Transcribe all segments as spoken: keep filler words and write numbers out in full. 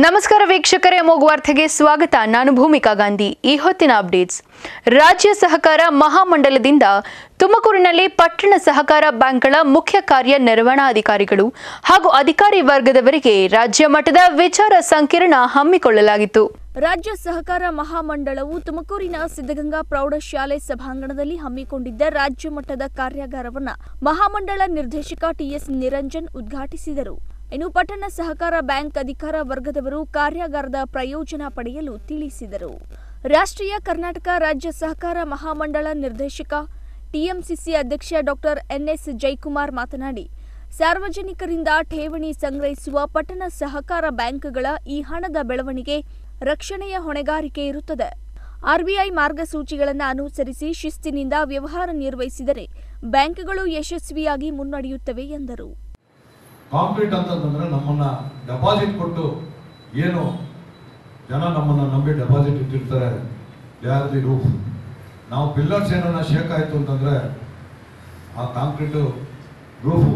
ನಮಸ್ಕಾರ ವೀಕ್ಷಕರೇ, ಅಮೋಘ ವಾರ್ತೆಗೆ ಸ್ವಾಗತ. ನಾನು ಭೂಮಿಕಾ ಗಾಂಧಿ. ಈ ಹೊತ್ತಿನ ಅಪ್ಡೇಟ್ಸ್. ರಾಜ್ಯ ಸಹಕಾರ ಮಹಾಮಂಡಲದಿಂದ ತುಮಕೂರಿನಲ್ಲಿ ಪಟ್ಟಣ ಸಹಕಾರ ಬ್ಯಾಂಕ್ಗಳ ಮುಖ್ಯ ಕಾರ್ಯನಿರ್ವಹಣಾಧಿಕಾರಿಗಳು ಹಾಗೂ ಅಧಿಕಾರಿ ವರ್ಗದವರಿಗೆ ರಾಜ್ಯ ಮಟ್ಟದ ವಿಚಾರ ಸಂಕಿರಣ ಹಮ್ಮಿಕೊಳ್ಳಲಾಗಿತ್ತು. ರಾಜ್ಯ ಸಹಕಾರ ಮಹಾಮಂಡಲವು ತುಮಕೂರಿನ ಸಿದ್ಧಗಂಗಾ ಪ್ರೌಢಶಾಲೆ ಸಭಾಂಗಣದಲ್ಲಿ ಹಮ್ಮಿಕೊಂಡಿದ್ದ ರಾಜ್ಯ ಮಟ್ಟದ ಕಾರ್ಯಾಗಾರವನ್ನು ಮಹಾಮಂಡಲ ನಿರ್ದೇಶಕ ಟಿಎಸ್ ನಿರಂಜನ್ ಉದ್ಘಾಟಿಸಿದರು. ಇನ್ನು ಪಟ್ಟಣ ಸಹಕಾರ ಬ್ಯಾಂಕ್ ಅಧಿಕಾರ ವರ್ಗದವರು ಕಾರ್ಯಾಗಾರದ ಪ್ರಯೋಜನ ಪಡೆಯಲು ತಿಳಿಸಿದರು. ರಾಷ್ಟ್ರೀಯ ಕರ್ನಾಟಕ ರಾಜ್ಯ ಸಹಕಾರ ಮಹಾಮಂಡಲ ನಿರ್ದೇಶಕ ಟಿಎಂಸಿಸಿ ಅಧ್ಯಕ್ಷ ಡಾಕ್ಟರ್ ಎನ್ಎಸ್ ಜಯಕುಮಾರ್ ಮಾತನಾಡಿ, ಸಾರ್ವಜನಿಕರಿಂದ ಠೇವಣಿ ಸಂಗ್ರಹಿಸುವ ಪಟ್ಟಣ ಸಹಕಾರ ಬ್ಯಾಂಕ್ಗಳ ಈ ಹಣದ ಬೆಳವಣಿಗೆ ರಕ್ಷಣೆಯ ಹೊಣೆಗಾರಿಕೆ ಇರುತ್ತದೆ. ಆರ್ಬಿಐ ಮಾರ್ಗಸೂಚಿಗಳನ್ನು ಅನುಸರಿಸಿ ಶಿಸ್ತಿನಿಂದ ವ್ಯವಹಾರ ನಿರ್ವಹಿಸಿದರೆ ಬ್ಯಾಂಕ್ಗಳು ಯಶಸ್ವಿಯಾಗಿ ಮುನ್ನಡೆಯುತ್ತವೆ ಎಂದರು. ಕಾಂಕ್ರೀಟ್ ಅಂತಂದ್ರೆ ನಮ್ಮನ್ನ ಡೆಪಾಸಿಟ್ ಕೊಟ್ಟು ಏನು ಜನ ನಮ್ಮನ್ನ ನಂಬಿ ಡೆಪಾಸಿಟ್ ಇಟ್ಟಿರ್ತಾರೆ, ಯಾರ್ ದಿ ರೂಫ್. ನಾವು ಪಿಲ್ಲರ್ಸ್ ಏನನ್ನ ಶೇಕ್ ಆಯ್ತು ಅಂತಂದ್ರೆ ಆ ಕಾಂಕ್ರೀಟು ರೂಫು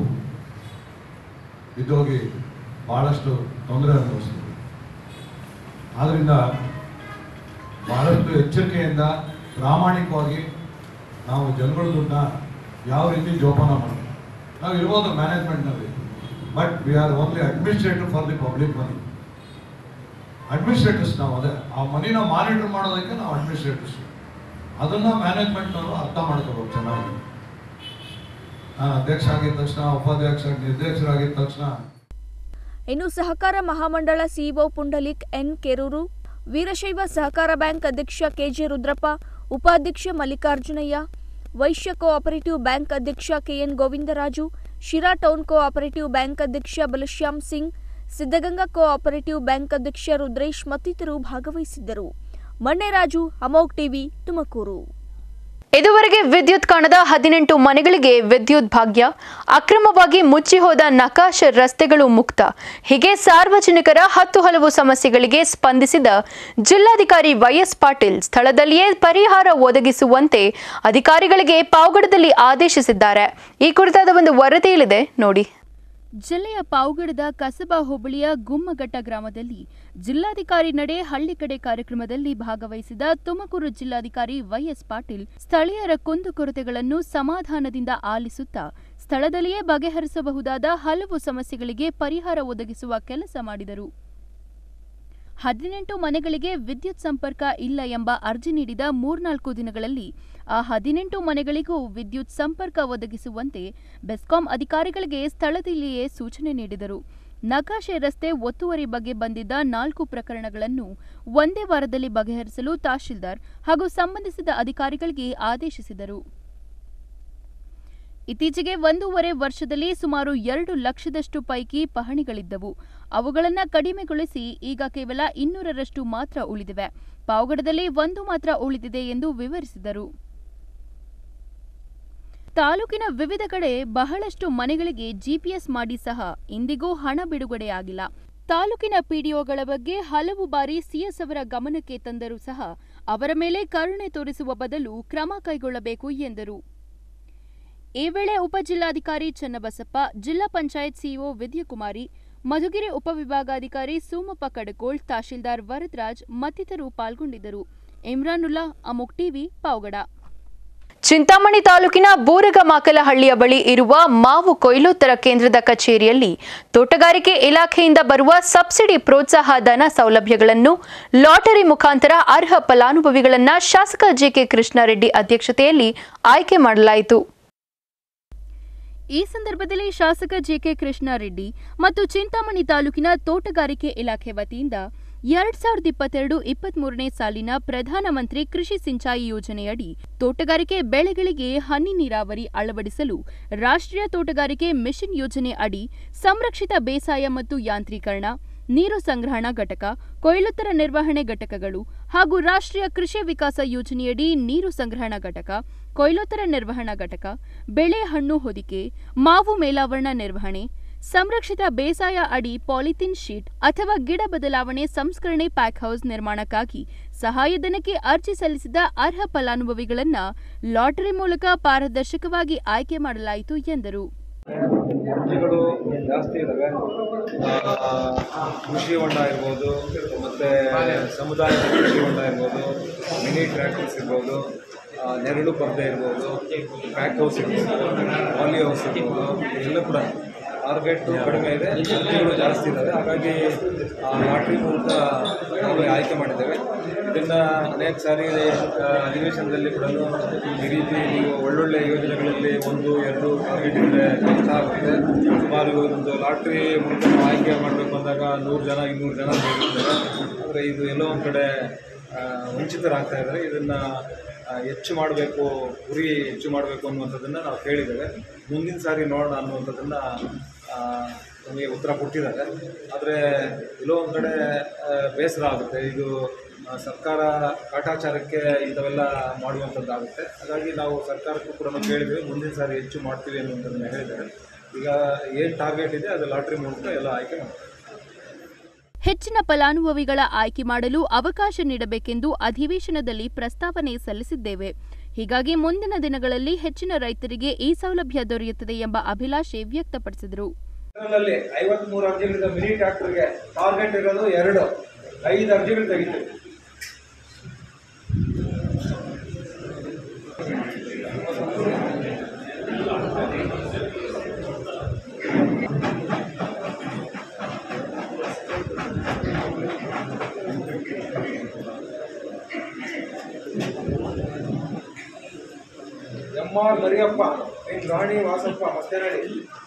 ಬಿದ್ದೋಗಿ ಬಹಳಷ್ಟು ತೊಂದರೆ ಅನುಭವಿಸ್ತೀವಿ. ಆದ್ರಿಂದ ಬಹಳಷ್ಟು ಎಚ್ಚರಿಕೆಯಿಂದ ಪ್ರಾಮಾಣಿಕವಾಗಿ ನಾವು ಜನಗಳ ದುಡ್ಡನ್ನ ಯಾವ ರೀತಿ ಜೋಪಾನ ಮಾಡ್ತೀವಿ. ನಾವು ಇರ್ಬೋದು ಮ್ಯಾನೇಜ್ಮೆಂಟ್ನಲ್ಲಿ, but we are only administrator for the public money. Administrators ನಾವು ಅದೇ ಆ ಮನಿನ ಮಾನಿಟರ್ ಮಾಡೋದಕ್ಕೆ ನಾವು ಅಡ್ಮಿನಿಸ್ಟ್ರೇಟರ್ಸ್. ಅದನ್ನ ಮ್ಯಾನೇಜ್ಮೆಂಟ್ನವರು ಅರ್ಥ ಮಾಡ್ಕೋಬೇಕು ಚೆನ್ನಾಗಿ. ನಾನು ಅಧ್ಯಕ್ಷ ಆಗಿದ ತಕ್ಷಣ, ಉಪಾಧ್ಯಕ್ಷ ನಿರ್ದೇಶಕರಾಗಿದ್ದ ತಕ್ಷಣ. ಇನ್ನು ಸಹಕಾರ ಮಹಾಮಂಡಳ ಸಿಇಒ ಪುಂಡಲಿಕ್ ಎನ್ ಕೆರೂರು, ವೀರಶೈವ ಸಹಕಾರ ಬ್ಯಾಂಕ್ ಅಧ್ಯಕ್ಷ ಕೆಜೆ ರುದ್ರಪ್ಪ, ಉಪಾಧ್ಯಕ್ಷ ಮಲ್ಲಿಕಾರ್ಜುನಯ್ಯ, ವೈಶ್ಯ ಕೋಆಪರೇಟಿವ್ ಬ್ಯಾಂಕ್ ಅಧ್ಯಕ್ಷ KN Govindaraju, Sira town cooperative bank ಅಧ್ಯಕ್ಷ ಬಲಶ್ಯಾಮ್ ಸಿಂಗ್, ಸಿದ್ಧಗಂಗಾ ಕೋಆಪರೇಟಿವ್ ಬ್ಯಾಂಕ್ ಅಧ್ಯಕ್ಷ ರುದ್ರೇಶ್ ಮತ್ತಿತರರು ಭಾಗವಹಿಸಿದ್ದರು. ಮಣ್ಣೆರಾಜು, ಅಮೋಘ್ ಟಿವಿ, ತುಮಕೂರು. ಇದುವರೆಗೆ ವಿದ್ಯುತ್ ಕಾಣದ ಹದಿನೆಂಟು ಮನೆಗಳಿಗೆ ವಿದ್ಯುತ್ ಭಾಗ್ಯ, ಅಕ್ರಮವಾಗಿ ಮುಚ್ಚಿ ಹೋದ ನಕಾಶೆ ರಸ್ತೆಗಳು ಮುಕ್ತ. ಹೀಗೆ ಸಾರ್ವಜನಿಕರ ಹತ್ತು ಹಲವು ಸಮಸ್ಯೆಗಳಿಗೆ ಸ್ಪಂದಿಸಿದ ಜಿಲ್ಲಾಧಿಕಾರಿ ವೈಎಸ್ ಪಾಟೀಲ್ ಸ್ಥಳದಲ್ಲಿಯೇ ಪರಿಹಾರ ಒದಗಿಸುವಂತೆ ಅಧಿಕಾರಿಗಳಿಗೆ ಪಾವಗಡದಲ್ಲಿ ಆದೇಶಿಸಿದ್ದಾರೆ. ಈ ಕುರಿತಾದ ಒಂದು ವರದಿ ಇಲ್ಲಿದೆ ನೋಡಿ. ಜಿಲ್ಲೆಯ ಪಾವಗಡದ ಕಸಬಾ ಹೋಬಳಿಯ ಗುಮ್ಮಘಟ್ಟ ಗ್ರಾಮದಲ್ಲಿ ಜಿಲ್ಲಾಧಿಕಾರಿ ನಡೆ ಹಳ್ಳಿ ಕಡೆ ಕಾರ್ಯಕ್ರಮದಲ್ಲಿ ಭಾಗವಹಿಸಿದ ತುಮಕೂರು ಜಿಲ್ಲಾಧಿಕಾರಿ ವೈಎಸ್ ಪಾಟೀಲ್ ಸ್ಥಳೀಯರ ಕುಂದುಕೊರತೆಗಳನ್ನು ಸಮಾಧಾನದಿಂದ ಆಲಿಸುತ್ತಾ ಸ್ಥಳದಲ್ಲಿಯೇ ಬಗೆಹರಿಸಬಹುದಾದ ಹಲವು ಸಮಸ್ಯೆಗಳಿಗೆ ಪರಿಹಾರ ಒದಗಿಸುವ ಕೆಲಸ ಮಾಡಿದರು. ಹದಿನೆಂಟು ಮನೆಗಳಿಗೆ ವಿದ್ಯುತ್ ಸಂಪರ್ಕ ಇಲ್ಲ ಎಂಬ ಅರ್ಜಿ ನೀಡಿದ ಮೂರ್ನಾಲ್ಕು ದಿನಗಳಲ್ಲಿ ಆ ಹದಿನೆಂಟು ಮನೆಗಳಿಗೂ ವಿದ್ಯುತ್ ಸಂಪರ್ಕ ಒದಗಿಸುವಂತೆ ಬೆಸ್ಕಾಂ ಅಧಿಕಾರಿಗಳಿಗೆ ಸ್ಥಳದಲ್ಲಿಯೇ ಸೂಚನೆ ನೀಡಿದರು. ನಕಾಶೆ ರಸ್ತೆ ಒತ್ತುವರಿ ಬಗ್ಗೆ ಬಂದಿದ್ದ ನಾಲ್ಕು ಪ್ರಕರಣಗಳನ್ನು ಒಂದೇ ವಾರದಲ್ಲಿ ಬಗೆಹರಿಸಲು ತಹಶೀಲ್ದಾರ್ ಹಾಗೂ ಸಂಬಂಧಿಸಿದ ಅಧಿಕಾರಿಗಳಿಗೆ ಆದೇಶಿಸಿದರು. ಇತ್ತೀಚೆಗೆ ಒಂದೂವರೆ ವರ್ಷದಲ್ಲಿ ಸುಮಾರು ಎರಡು ಲಕ್ಷದಷ್ಟು ಪೈಕಿ ಪಹಣಿಗಳಿದ್ದವು. ಅವುಗಳನ್ನು ಕಡಿಮೆಗೊಳಿಸಿ ಈಗ ಕೇವಲ ಇನ್ನೂರರಷ್ಟು ಮಾತ್ರ ಉಳಿದಿವೆ. ಪಾವಗಡದಲ್ಲಿ ಒಂದು ಮಾತ್ರ ಉಳಿದಿದೆ ಎಂದು ವಿವರಿಸಿದರು. ತಾಲೂಕಿನ ವಿವಿಧ ಕಡೆ ಬಹಳಷ್ಟು ಮನೆಗಳಿಗೆ ಜಿಪಿಎಸ್ ಮಾಡಿ ಸಹ ಇಂದಿಗೂ ಹಣ ಬಿಡುಗಡೆಯಾಗಿಲ್ಲ. ತಾಲೂಕಿನ ಪಿಡಿಒಗಳ ಬಗ್ಗೆ ಹಲವು ಬಾರಿ ಸಿಎಸ್ ಅವರ ಗಮನಕ್ಕೆ ತಂದರೂ ಸಹ ಅವರ ಮೇಲೆ ಕರುಣೆ ತೋರಿಸುವ ಬದಲು ಕ್ರಮ ಕೈಗೊಳ್ಳಬೇಕು ಎಂದರು. ಈ ವೇಳೆ ಉಪಜಿಲ್ಲಾಧಿಕಾರಿ ಚನ್ನಬಸಪ್ಪ, ಜಿಲ್ಲಾ ಪಂಚಾಯತ್ ಸಿಇಒ ವಿದ್ಯಾಕುಮಾರಿ, ಮಧುಗಿರಿ ಉಪವಿಭಾಗಾಧಿಕಾರಿ ಸೋಮಪ್ಪ ಕಡಕೋಳ್, ತಹಶೀಲ್ದಾರ್ ವರದರಾಜ್ ಮತ್ತಿತರರು ಪಾಲ್ಗೊಂಡಿದ್ದರು. ಇಮ್ರಾನುಲ್ಲಾ, ಅಮೋಘ್ ಟಿವಿ, ಪಾವಗಡ. ಚಿಂತಾಮಣಿ ತಾಲೂಕಿನ ಬೂರಗಮಾಕಲಹಳ್ಳಿಯ ಬಳಿ ಇರುವ ಮಾವು ಕೊಯ್ಲೋತ್ತರ ಕೇಂದ್ರದ ಕಚೇರಿಯಲ್ಲಿ ತೋಟಗಾರಿಕೆ ಇಲಾಖೆಯಿಂದ ಬರುವ ಸಬ್ಸಿಡಿ ಪ್ರೋತ್ಸಾಹ ಧನ ಸೌಲಭ್ಯಗಳನ್ನು ಲಾಟರಿ ಮುಖಾಂತರ ಅರ್ಹ ಫಲಾನುಭವಿಗಳನ್ನು ಶಾಸಕ ಜೆಕೆ ಕೃಷ್ಣಾರೆಡ್ಡಿ ಅಧ್ಯಕ್ಷತೆಯಲ್ಲಿ ಆಯ್ಕೆ ಮಾಡಲಾಯಿತು. ಈ ಸಂದರ್ಭದಲ್ಲಿ ಶಾಸಕ ಜೆಕೆ ಕೃಷ್ಣಾರೆಡ್ಡಿ ಮತ್ತು ಚಿಂತಾಮಣಿ ತಾಲೂಕಿನ ತೋಟಗಾರಿಕೆ ಇಲಾಖೆ ವತಿಯಿಂದ ಎರಡ್ ಸಾವಿರದ ಇಪ್ಪತ್ತೆರಡು ಇಪ್ಪತ್ಮೂರನೇ ಸಾಲಿನ ಪ್ರಧಾನಮಂತ್ರಿ ಕೃಷಿ ಸಿಂಚಾಯಿ ಯೋಜನೆಯಡಿ ತೋಟಗಾರಿಕೆ ಬೆಳೆಗಳಿಗೆ ಹನಿ ನೀರಾವರಿ ಅಳವಡಿಸಲು ರಾಷ್ಟ್ರೀಯ ತೋಟಗಾರಿಕೆ ಮಿಷನ್ ಯೋಜನೆ ಅಡಿ ಸಂರಕ್ಷಿತ ಬೇಸಾಯ ಮತ್ತು ಯಾಂತ್ರೀಕರಣ, ನೀರು ಸಂಗ್ರಹಣಾ ಘಟಕ, ಕೊಯ್ಲೋತ್ತರ ನಿರ್ವಹಣೆ ಘಟಕಗಳು ಹಾಗೂ ರಾಷ್ಟ್ರೀಯ ಕೃಷಿ ವಿಕಾಸ ಯೋಜನೆಯಡಿ ನೀರು ಸಂಗ್ರಹಣಾ ಘಟಕ, ಕೊಯ್ಲೋತ್ತರ ನಿರ್ವಹಣಾ ಘಟಕ, ಬೆಳೆ ಹಣ್ಣು ಹೊದಿಕೆ, ಮಾವು ಮೇಲಾವರಣ ನಿರ್ವಹಣೆ, ಸಂರಕ್ಷಿತ ಬೇಸಾಯ ಅಡಿ ಪಾಲಿಥಿನ್ ಶೀಟ್ ಅಥವಾ ಗಿಡ ಬದಲಾವಣೆ ಸಂಸ್ಕರಣೆ ಪ್ಯಾಕ್ ಹೌಸ್ ನಿರ್ಮಾಣಕ್ಕಾಗಿ ಸಹಾಯಧನಕ್ಕೆ ಅರ್ಜಿ ಸಲ್ಲಿಸಿದ ಅರ್ಹ ಫಲಾನುಭವಿಗಳನ್ನು ಲಾಟರಿ ಮೂಲಕ ಪಾರದರ್ಶಕವಾಗಿ ಆಯ್ಕೆ ಮಾಡಲಾಯಿತು ಎಂದರು. ಅರ್ಜಿಗಳು ಜಾಸ್ತಿ ಇದ್ದಾವೆ. ಕೃಷಿ ಹೊಂಡ ಇರ್ಬೋದು, ಮತ್ತು ಸಮುದಾಯದ ಕೃಷಿ ಹೊಂಡ ಇರ್ಬೋದು, ಮಿನಿ ಟ್ರ್ಯಾಕ್ಟರ್ಸ್ ಇರ್ಬೋದು, ನೆರಳು ಪರ್ದೆ ಇರ್ಬೋದು, ಪ್ಯಾಕ್ ಹೌಸ್ ಇರ್ಬೋದು, ಪಾಲಿ ಹೌಸ್ ಇರ್ಬೋದು, ಎಲ್ಲ ಕೂಡ ಟಾರ್ಗೆಟು ಕಡಿಮೆ ಇದೆ, ಅರ್ಜಿಗಳು ಜಾಸ್ತಿ ಇದ್ದಾವೆ. ಹಾಗಾಗಿ ಲಾಟ್ರಿ ಮೂಲಕ ನಾವು ಆಯ್ಕೆ ಮಾಡಿದ್ದೇವೆ. ಇದನ್ನು ಅನೇಕ ಸಾರಿ ಅಧಿವೇಶನದಲ್ಲಿ ಕೂಡ ಈ ರೀತಿ ನೀವು ಒಳ್ಳೊಳ್ಳೆ ಯೋಜನೆಗಳಲ್ಲಿ ಒಂದು ಎರಡು ಟಾರ್ಗೆಟ್ ಇದ್ದರೆ ಕಷ್ಟ ಆಗುತ್ತೆ. ಸುಮಾರು ಒಂದು ಲಾಟ್ರಿ ಮೂಲಕ ನಾವು ಆಯ್ಕೆ ಮಾಡಬೇಕು ಅಂದಾಗ ನೂರು ಜನ ಇನ್ನೂರು ಜನ ಬೇಕಿದ್ದಾರೆ. ಆದರೆ ಇದು ಎಲ್ಲೋ ಒಂದು ಕಡೆ ವಂಚಿತರಾಗ್ತಾ ಇದ್ದಾರೆ. ಇದನ್ನು ಹೆಚ್ಚು ಮಾಡಬೇಕು, ಗುರಿ ಹೆಚ್ಚು ಮಾಡಬೇಕು ಅನ್ನುವಂಥದ್ದನ್ನು ನಾವು ಕೇಳಿದ್ದೇವೆ. ಮುಂದಿನ ಸಾರಿ ನೋಡೋಣ ಅನ್ನುವಂಥದ್ದನ್ನು ನಮಗೆ ಉತ್ತರ ಕೊಟ್ಟಿದ್ದಾರೆ. ಆದರೆ ಎಲ್ಲೋ ಒಂದು ಕಡೆ ಬೇಸರ ಆಗುತ್ತೆ. ಇದು ಸರ್ಕಾರ ಕಾಟಾಚಾರಕ್ಕೆ ಇಂಥವೆಲ್ಲ ಮಾಡುವಂಥದ್ದಾಗುತ್ತೆ. ಹಾಗಾಗಿ ನಾವು ಸರ್ಕಾರಕ್ಕೂ ಕೂಡ ಕೇಳಿದ್ದೇವೆ, ಮುಂದಿನ ಸಾರಿ ಹೆಚ್ಚು ಮಾಡ್ತೀವಿ ಅನ್ನುವಂಥದ್ದನ್ನು ಹೇಳಿದ್ದಾರೆ. ಈಗ ಏನು ಟಾರ್ಗೆಟ್ ಇದೆ ಅದು ಲಾಟ್ರಿ ಮೂಲಕ ಎಲ್ಲ ಆಯ್ಕೆ ಮಾಡ್ತಾರೆ. ಹೆಚ್ಚಿನ ಫಲಾನುಭವಿಗಳ ಆಯ್ಕೆ ಮಾಡಲು ಅವಕಾಶ ನೀಡಬೇಕೆಂದು ಅಧಿವೇಶನದಲ್ಲಿ ಪ್ರಸ್ತಾವನೆ ಸಲ್ಲಿಸಿದ್ದೇವೆ. ಹೀಗಾಗಿ ಮುಂದಿನ ದಿನಗಳಲ್ಲಿ ಹೆಚ್ಚಿನ ರೈತರಿಗೆ ಈ ಸೌಲಭ್ಯ ದೊರೆಯುತ್ತದೆ ಎಂಬ ಅಭಿಲಾಷೆ ವ್ಯಕ್ತಪಡಿಸಿದರು. ಇದರಲ್ಲಿ ಐವತ್ಮೂರು ಅರ್ಜಿಗಳಿಂದ ಮಿನಿ ಟ್ರ್ಯಾಕ್ಟರ್ಗೆ ಟಾರ್ಗೆಟ್ ಇರೋದು ಎರಡು, ಐದು ಅರ್ಜಿಗಳು ತೆಗಿತೀವಿ. M R Mariyappa, N Rani Vasappa Mastenahalli,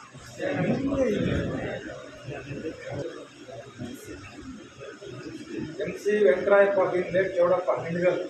M C Venkarayappa ಬಿನ್ ಲೇಟ್ ಚೌಡಪ್ಪ ಹಿಂಡ್ಗಲ್,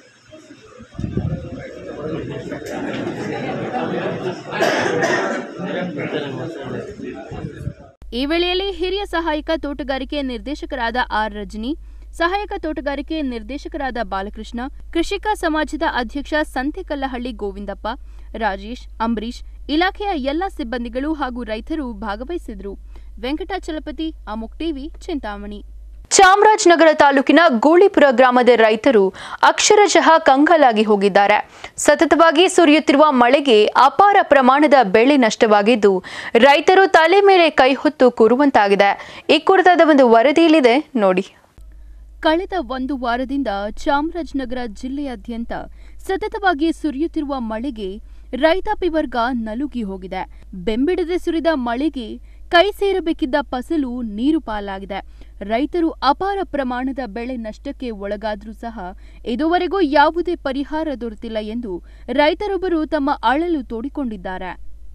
ಈ ವೇಳೆಯಲ್ಲಿ ಹಿರಿಯ ಸಹಾಯಕ ತೋಟಗಾರಿಕೆ ನಿರ್ದೇಶಕರಾದ ಆರ್ ರಜನಿ, ಸಹಾಯಕ ತೋಟಗಾರಿಕೆ ನಿರ್ದೇಶಕರಾದ ಬಾಲಕೃಷ್ಣ, ಕೃಷಿಕ ಸಮಾಜದ ಅಧ್ಯಕ್ಷ ಸಂತೆಕಲ್ಲಹಳ್ಳಿ ಗೋವಿಂದಪ್ಪ, ರಾಜೇಶ್, ಅಂಬರೀಶ್, ಇಲಾಖೆಯ ಎಲ್ಲ ಸಿಬ್ಬಂದಿಗಳು ಹಾಗೂ ರೈತರು ಭಾಗವಹಿಸಿದರು. ವೆಂಕಟಾಚಲಪತಿ, ಅಮೋಕ್ ಟಿವಿ, ಚಿಂತಾಮಣಿ. ಚಾಮರಾಜನಗರ ತಾಲೂಕಿನ ಗೂಳಿಪುರ ಗ್ರಾಮದ ರೈತರು ಅಕ್ಷರಶಃ ಕಂಗಾಲಾಗಿ ಹೋಗಿದ್ದಾರೆ. ಸತತವಾಗಿ ಸುರಿಯುತ್ತಿರುವ ಮಳೆಗೆ ಅಪಾರ ಪ್ರಮಾಣದ ಬೆಳೆ ನಷ್ಟವಾಗಿದ್ದು ರೈತರು ತಲೆ ಮೇಲೆ ಕೈ ಹೊತ್ತು ಕೂರುವಂತಾಗಿದೆ. ಈ ಕುರಿತಾದ ಒಂದು ವರದಿಯಲ್ಲಿದೆ ನೋಡಿ. ಕಳೆದ ಒಂದು ವಾರದಿಂದ ಚಾಮರಾಜನಗರ ಜಿಲ್ಲೆಯಾದ್ಯಂತ ಸತತವಾಗಿ ಸುರಿಯುತ್ತಿರುವ ಮಳೆಗೆ ರೈತಾಪಿ ವರ್ಗ ನಲುಗಿ ಹೋಗಿದೆ. ಬೆಂಬಿಡದೆ ಸುರಿದ ಮಳೆಗೆ ಕೈ ಸೇರಬೇಕಿದ್ದ ಫಸಲು ನೀರು ಪಾಲಾಗಿದೆ. ರೈತರು ಅಪಾರ ಪ್ರಮಾಣದ ಬೆಳೆ ನಷ್ಟಕ್ಕೆ ಒಳಗಾದರೂ ಸಹ ಇದುವರೆಗೂ ಯಾವುದೇ ಪರಿಹಾರ ದೊರೆತಿಲ್ಲ ಎಂದು ರೈತರೊಬ್ಬರು ತಮ್ಮ ಅಳಲು ತೋಡಿಕೊಂಡಿದ್ದಾರೆ.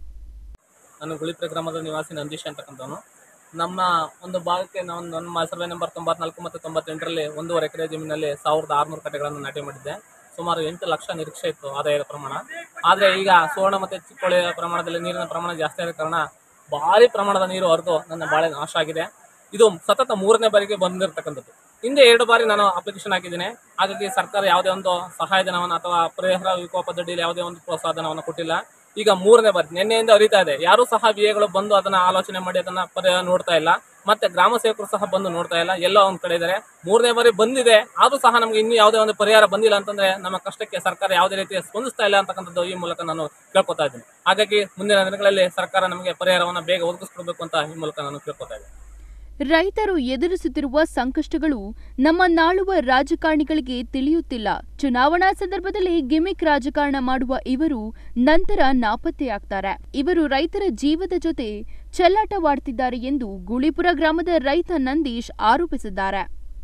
ನಾನು ಗುಳಿಪುರ ಗ್ರಾಮದ ನಿವಾಸಿ ನಂದೀಶ್ ಅಂತಕ್ಕಂಥವನು. ನಮ್ಮ ಒಂದು ಭಾಗಕ್ಕೆ ನಾವು ನಮ್ಮ ಸರ್ವೆ ನಂಬರ್ ತೊಂಬತ್ನಾಲ್ಕು ಮತ್ತು ತೊಂಬತ್ತೆಂಟರಲ್ಲಿ ಒಂದೂವರೆ ಎಕರೆ ಜಮೀನಲ್ಲಿ ಸಾವಿರದ ಆರುನೂರು ಕಟ್ಟೆಗಳನ್ನು ನಾಟಿ ಮಾಡಿದ್ದೆ. ಸುಮಾರು ಎಂಟು ಲಕ್ಷ ನಿರೀಕ್ಷೆ ಇತ್ತು ಆದಾಯದ ಪ್ರಮಾಣ. ಆದರೆ ಈಗ ಸುವರ್ಣ ಮತ್ತು ಚಿಕ್ಕೋಳಿಯ ಪ್ರಮಾಣದಲ್ಲಿ ನೀರಿನ ಪ್ರಮಾಣ ಜಾಸ್ತಿ ಆದ ಕಾರಣ ಭಾರಿ ಪ್ರಮಾಣದ ನೀರು ಹರಿದು ನನ್ನ ಬಾಳೆ ನಾಶ ಆಗಿದೆ. ಇದು ಸತತ ಮೂರನೇ ಬಾರಿಗೆ ಬಂದಿರತಕ್ಕಂಥದ್ದು. ಹಿಂದೆ ಎರಡು ಬಾರಿ ನಾನು ಅಪ್ಲಿಕೇಶನ್ ಹಾಕಿದ್ದೇನೆ. ಹಾಗಾಗಿ ಸರ್ಕಾರ ಯಾವುದೇ ಒಂದು ಸಹಾಯಧನವನ್ನು ಅಥವಾ ಪರಿಹಾರ ವಿಕೋಪ ದಡ್ಡಿಯಲ್ಲಿ ಯಾವುದೇ ಒಂದು ಪ್ರೋತ್ಸಾಹಧನವನ್ನು ಕೊಟ್ಟಿಲ್ಲ. ಈಗ ಮೂರನೇ ಬಾರಿ ನಿನ್ನೆಯಿಂದ ಹರಿತಾ ಇದೆ. ಯಾರೂ ಸಹ ವಿಎಗಳು ಬಂದು ಅದನ್ನ ಆಲೋಚನೆ ಮಾಡಿ ಅದನ್ನ ಪರಿಹಾರ ನೋಡ್ತಾ ಇಲ್ಲ. ಮತ್ತೆ ಗ್ರಾಮ ಸೇವಕರು ಸಹ ಬಂದು ನೋಡ್ತಾ ಇಲ್ಲ. ಎಲ್ಲ ಒಂದ್ ಕಡೆ ಇದ್ದಾರೆ. ಮೂರನೇ ಬಾರಿ ಬಂದಿದೆ, ಆದ್ರೂ ಸಹ ನಮ್ಗೆ ಇನ್ನೂ ಯಾವುದೇ ಒಂದು ಪರಿಹಾರ ಬಂದಿಲ್ಲ ಅಂತಂದ್ರೆ ನಮ್ಮ ಕಷ್ಟಕ್ಕೆ ಸರ್ಕಾರ ಯಾವುದೇ ರೀತಿ ಸ್ಪಂದಿಸ್ತಾ ಇಲ್ಲ ಅಂತಕ್ಕಂಥದ್ದು ಈ ಮೂಲಕ ನಾನು ಕೇಳ್ಕೊತಾ ಇದ್ದೀನಿ. ಹಾಗಾಗಿ ಮುಂದಿನ ದಿನಗಳಲ್ಲಿ ಸರ್ಕಾರ ನಮಗೆ ಪರಿಹಾರವನ್ನು ಬೇಗ ಒದಗಿಸ್ಕೊಡ್ಬೇಕು ಅಂತ ಈ ಮೂಲಕ ನಾನು ಕೇಳ್ಕೊತಾ ಇದ್ದೀನಿ. ರೈತರು ಎದುರಿಸುತ್ತಿರುವ ಸಂಕಷ್ಟಗಳು ನಮ್ಮ ನಾಳುವ ರಾಜಕಾರಣಿಗಳಿಗೆ ತಿಳಿಯುತ್ತಿಲ್ಲ. ಚುನಾವಣಾ ಸಂದರ್ಭದಲ್ಲಿ ಗಿಮಿಕ್ ರಾಜಕಾರಣ ಮಾಡುವ ಇವರು ನಂತರ ನಾಪತ್ತೆಯಾಗ್ತಾರೆ. ಇವರು ರೈತರ ಜೀವದ ಜೊತೆ ಚೆಲ್ಲಾಟವಾಡ್ತಿದ್ದಾರೆ ಎಂದು ಗುಳಿಪುರ ಗ್ರಾಮದ ರೈತ ನಂದೀಶ್ ಆರೋಪಿಸಿದ್ದಾರೆ.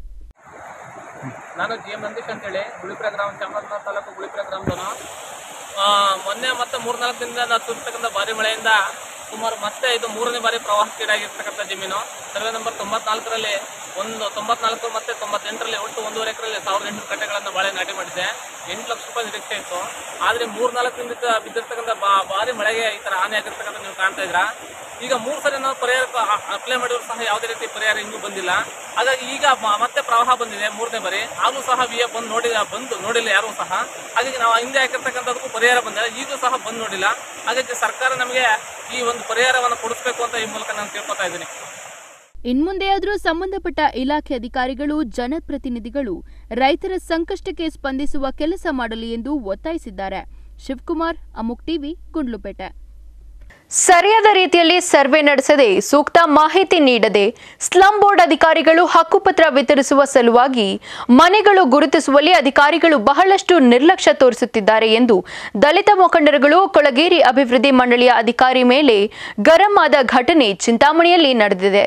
ನಾನು ಜಿ ಎಂ ನಂದೀಶ್ ಅಂತೇಳಿ ಗುಳಿಪುರ ಗ್ರಾಮ, ಚಾಮರಾಜನಗರ ತಾಲೂಕು ಗುಳಿಪುರ ಗ್ರಾಮದವನು. ಮೊನ್ನೆ ಮತ್ತೆ ಮೂರ್ನಾಲ್ಕು ದಿನದಿಂದ ಸುರಿತಕ್ಕಂಥ ಭಾರಿ ಮಳೆಯಿಂದ ಸುಮಾರು ಮತ್ತೆ ಇದು ಮೂರನೇ ಬಾರಿ ಪ್ರವಾಹಕ್ಕೀಡಾಗಿರ್ತಕ್ಕಂಥ ಜಮೀನು. ಸರ್ವೆ ನಂಬರ್ ತೊಂಬತ್ನಾಲ್ಕರಲ್ಲಿ ಒಂದು ತೊಂಬತ್ನಾಲ್ಕು ಮತ್ತು ತೊಂಬತ್ತೆಂಟರಲ್ಲಿ ಒಟ್ಟು ಒಂದೂವರೆ ಎಕರೆಯಲ್ಲಿ ಸಾವಿರದ ಎಂಟುನೂರು ಕಟ್ಟೆಗಳನ್ನು ಬಾಳೆ ನಾಟಿ ಮಾಡಿದ್ದೆ. ಎಂಟು ಲಕ್ಷ ರೂಪಾಯಿ ನಿರೀಕ್ಷೆ ಇತ್ತು. ಆದರೆ ಮೂರ್ನಾಲ್ಕು ದಿನದಿಂದ ಬಿದ್ದಿರ್ತಕ್ಕಂಥ ಬಾ ಭಾರಿ ಮಳೆಗೆ ಈ ಥರ ಹಾನಿ ಆಗಿರ್ತಕ್ಕಂಥ ನೀವು ಕಾಣ್ತಾ ಇದ್ದೀರಾ. ಈಗ ಮೂರು ಸರಿ ನಾವು ಪರಿಹಾರ ಅಪ್ಲೈ ಮಾಡಿದ್ರು ಸಹ ಯಾವುದೇ ರೀತಿ ಪರಿಹಾರ ಇನ್ನೂ ಬಂದಿಲ್ಲ. ಹಾಗಾಗಿ ಈಗ ಮತ್ತೆ ಪ್ರವಾಹ ಬಂದಿದೆ ಮೂರನೇ ಬಾರಿ, ಆದರೂ ಸಹ ವಿ ಎ ಬಂದು ನೋಡಿ ಬಂದು ನೋಡಿಲ್ಲ ಯಾರೂ ಸಹ. ಹಾಗಾಗಿ ನಾವು ಹಿಂದೆ ಹಾಕಿರ್ತಕ್ಕಂಥದಕ್ಕೂ ಪರಿಹಾರ ಬಂದಿಲ್ಲ, ಈಗಲೂ ಸಹ ಬಂದು ನೋಡಿಲ್ಲ. ಹಾಗಾಗಿ ಸರ್ಕಾರ ನಮಗೆ ಈ ಒಂದು ಪರಿಹಾರವನ್ನು ಕೊಡಿಸ್ಬೇಕು ಅಂತ ಈ ಮೂಲಕ ನಾನು ಕೇಳ್ಕೊತಾ ಇದ್ದೀನಿ. ಇನ್ಮುಂದೆಯಾದರೂ ಸಂಬಂಧಪಟ್ಟ ಇಲಾಖೆ ಅಧಿಕಾರಿಗಳು, ಜನಪ್ರತಿನಿಧಿಗಳು ರೈತರ ಸಂಕಷ್ಟಕ್ಕೆ ಸ್ಪಂದಿಸುವ ಕೆಲಸ ಮಾಡಲಿ ಎಂದು ಒತ್ತಾಯಿಸಿದ್ದಾರೆ. ಶಿವಕುಮಾರ್, ಅಮೋಕ್ ಟಿವಿ, ಗುಂಡ್ಲುಪೇಟೆ. ಸರಿಯಾದ ರೀತಿಯಲ್ಲಿ ಸರ್ವೆ ನಡೆಸದೆ ಸೂಕ್ತ ಮಾಹಿತಿ ನೀಡದೆ ಸ್ಲಂ ಬೋರ್ಡ್ ಅಧಿಕಾರಿಗಳು ಹಕ್ಕುಪತ್ರ ವಿತರಿಸುವ ಸಲುವಾಗಿ ಮನೆಗಳು ಗುರುತಿಸುವಲ್ಲಿ ಅಧಿಕಾರಿಗಳು ಬಹಳಷ್ಟು ನಿರ್ಲಕ್ಷ್ಯ ತೋರಿಸುತ್ತಿದ್ದಾರೆ ಎಂದು ದಲಿತ ಮುಖಂಡರುಗಳು ಕೊಳಗೇರಿ ಅಭಿವೃದ್ಧಿ ಮಂಡಳಿಯ ಅಧಿಕಾರಿ ಮೇಲೆ ಗರಂ ಆದ ಘಟನೆ ಚಿಂತಾಮಣಿಯಲ್ಲಿ ನಡೆದಿದೆ.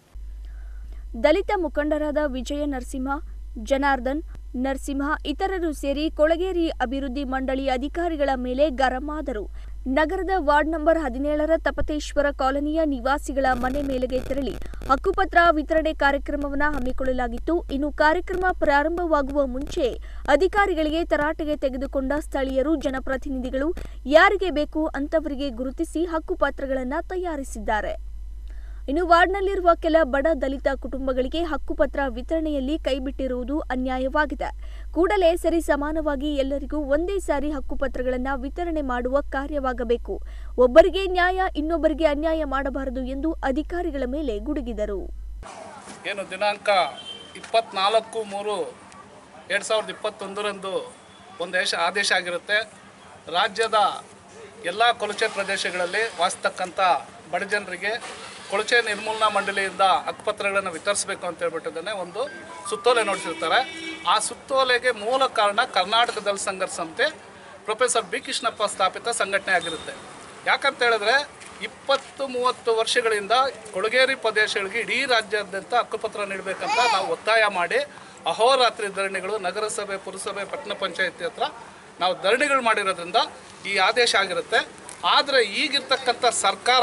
ದಲಿತ ಮುಖಂಡರಾದ ವಿಜಯ ನರಸಿಂಹ, ಜನಾರ್ದನ್ ನರಸಿಂಹ ಇತರರು ಸೇರಿ ಕೊಳಗೇರಿ ಅಭಿವೃದ್ಧಿ ಮಂಡಳಿ ಅಧಿಕಾರಿಗಳ ಮೇಲೆ ಗರಂ ಆದರು. ನಗರದ ವಾರ್ಡ್ ನಂಬರ್ ಹದಿನೇಳರ ತಪತೇಶ್ವರ ಕಾಲೋನಿಯ ನಿವಾಸಿಗಳ ಮನೆ ಮೇಲೆಗೆ ತೆರಳಿ ಹಕ್ಕುಪತ್ರ ವಿತರಣೆ ಕಾರ್ಯಕ್ರಮವನ್ನು ಹಮ್ಮಿಕೊಳ್ಳಲಾಗಿತ್ತು. ಇನ್ನು ಕಾರ್ಯಕ್ರಮ ಪ್ರಾರಂಭವಾಗುವ ಮುಂಚೆ ಅಧಿಕಾರಿಗಳಿಗೆ ತರಾಟೆಗೆ ತೆಗೆದುಕೊಂಡ ಸ್ಥಳೀಯರು, ಜನಪ್ರತಿನಿಧಿಗಳು ಯಾರಿಗೆ ಬೇಕು ಅಂತವರಿಗೆ ಗುರುತಿಸಿ ಹಕ್ಕುಪತ್ರಗಳನ್ನು ತಯಾರಿಸಿದ್ದಾರೆ. ಇನ್ನು ವಾರ್ಡ್ನಲ್ಲಿರುವ ಕೆಲ ಬಡ ದಲಿತ ಕುಟುಂಬಗಳಿಗೆ ಹಕ್ಕುಪತ್ರ ವಿತರಣೆಯಲ್ಲಿ ಕೈಬಿಟ್ಟಿರುವುದು ಅನ್ಯಾಯವಾಗಿದೆ. ಕೂಡಲೇ ಸರಿ ಸಮಾನವಾಗಿ ಎಲ್ಲರಿಗೂ ಒಂದೇ ಸಾರಿ ಹಕ್ಕುಪತ್ರಗಳನ್ನು ವಿತರಣೆ ಮಾಡುವ ಕಾರ್ಯವಾಗಬೇಕು. ಒಬ್ಬರಿಗೆ ನ್ಯಾಯ ಇನ್ನೊಬ್ಬರಿಗೆ ಅನ್ಯಾಯ ಮಾಡಬಾರದು ಎಂದು ಅಧಿಕಾರಿಗಳ ಮೇಲೆ ಗುಡುಗಿದರು. ಏನು ದಿನಾಂಕ ಇಪ್ಪತ್ನಾಲ್ಕು ಮೂರು ಎರಡು ಸಾವಿರದ ಇಪ್ಪತ್ತೊಂದರಂದು ಒಂದು ಆದೇಶ ಆಗಿರುತ್ತೆ. ರಾಜ್ಯದ ಎಲ್ಲ ಕೊಳಚೆ ಪ್ರದೇಶಗಳಲ್ಲಿ ವಾಸಿಸ್ತಕ್ಕಂಥ ಬಡ ಜನರಿಗೆ ಕೊಳಚೆ ನಿರ್ಮೂಲನಾ ಮಂಡಳಿಯಿಂದ ಹಕ್ಕುಪತ್ರಗಳನ್ನು ವಿತರಿಸಬೇಕು ಅಂತ ಹೇಳ್ಬಿಟ್ಟಿದ್ದಾನೆ ಒಂದು ಸುತ್ತೋಲೆ ನೋಡಿಸಿರ್ತಾರೆ. ಆ ಸುತ್ತೋಲೆಗೆ ಮೂಲ ಕಾರಣ ಕರ್ನಾಟಕ ದಲಿತ ಸಂಘರ್ಷ ಸಮಿತಿ ಪ್ರೊಫೆಸರ್ ಬಿ ಕೃಷ್ಣಪ್ಪ ಸ್ಥಾಪಿತ ಸಂಘಟನೆ ಆಗಿರುತ್ತೆ. ಯಾಕಂತ ಹೇಳಿದ್ರೆ ಇಪ್ಪತ್ತು ಮೂವತ್ತು ವರ್ಷಗಳಿಂದ ಕೊಳಗೇರಿ ಪ್ರದೇಶಗಳಿಗೆ ಇಡೀ ರಾಜ್ಯಾದ್ಯಂತ ಹಕ್ಕುಪತ್ರ ನೀಡಬೇಕಂತ ನಾವು ಒತ್ತಾಯ ಮಾಡಿ ಅಹೋರಾತ್ರಿ ಧರಣಿಗಳು ನಗರಸಭೆ, ಪುರಸಭೆ, ಪಟ್ಟಣ ಪಂಚಾಯತಿ ಹತ್ರ ನಾವು ಧರಣಿಗಳು ಮಾಡಿರೋದ್ರಿಂದ ಈ ಆದೇಶ ಆಗಿರುತ್ತೆ. ಆದರೆ ಈಗಿರ್ತಕ್ಕಂಥ ಸರ್ಕಾರ